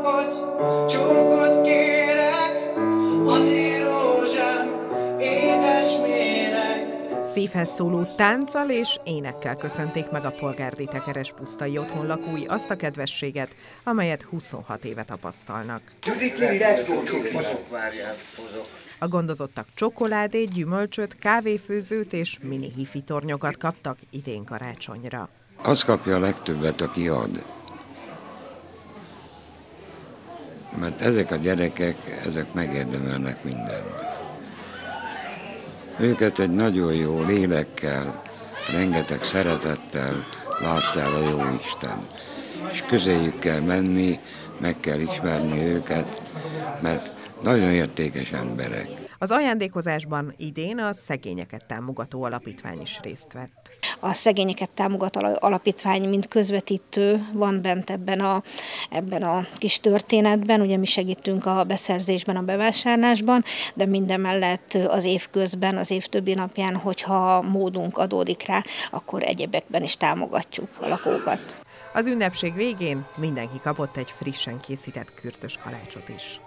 Csókot kérek, az én rózsám, édes méreg. Szívhez szóló tánccal és énekkel köszönték meg a polgárdétekeres pusztai otthon lakói azt a kedvességet, amelyet 26 éve tapasztalnak. A gondozottak csokoládét, gyümölcsöt, kávéfőzőt és mini hifi tornyokat kaptak idén karácsonyra. Az kapja a legtöbbet, aki ad. Mert ezek a gyerekek, ezek megérdemelnek mindent. Őket egy nagyon jó lélekkel, rengeteg szeretettel látta el a Jóisten. És közéjük kell menni, meg kell ismerni őket, mert nagyon értékes emberek. Az ajándékozásban idén a Szegényeket Támogató Alapítvány is részt vett. A Szegényeket Támogató Alapítvány, mint közvetítő van bent ebben a kis történetben. Ugye mi segítünk a beszerzésben, a bevásárlásban, de mindemellett az év közben, az év többi napján, hogyha módunk adódik rá, akkor egyebekben is támogatjuk a lakókat. Az ünnepség végén mindenki kapott egy frissen készített kürtös kalácsot is.